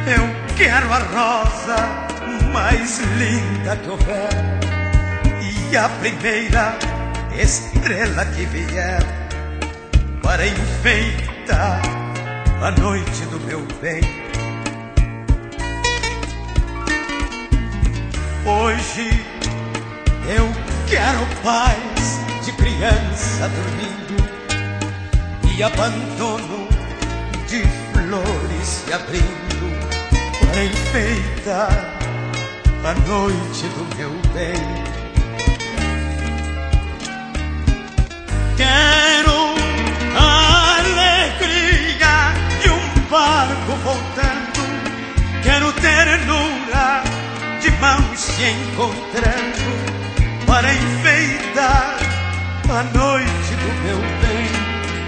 Eu quero a rosa mais linda que houver e a primeira estrela que vier para enfeitar a noite do meu bem. Hoje eu quero paz de criança dormindo e abandono de flores se abrindo para enfeitar a noite do meu bem. Quero a alegria de um barco voltando, quero ternura de mãos se encontrando para enfeitar a noite do meu bem.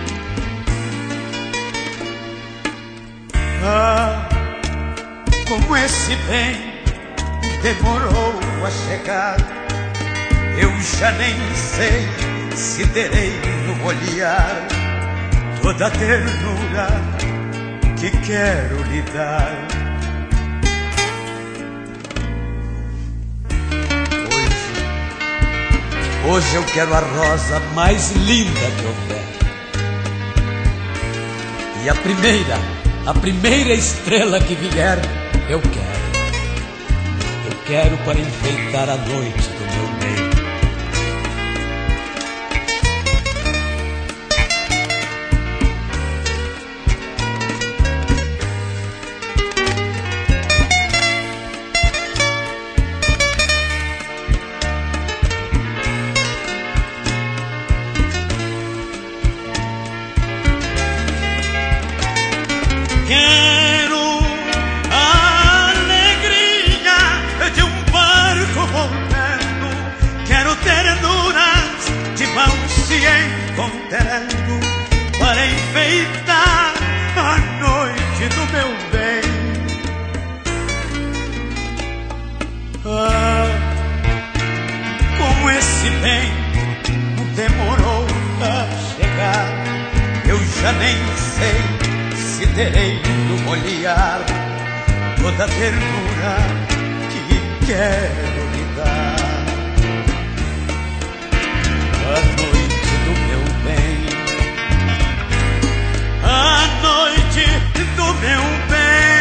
Ah, como esse bem demorou a chegar, eu já nem sei se terei no olhar toda a ternura que quero lhe dar. Hoje eu quero a rosa mais linda que houver e a primeira estrela que vier eu quero para enfeitar a noite do meu bem. Quero a alegria de um barco voltando, quero ternuras de mãos se encontrando para enfeitar a noite do meu bem. Ah, como esse bem demorou a chegar, eu já nem sei se terei no olhar toda a ternura que quero lhe dar. A noite do meu bem, a noite do meu bem.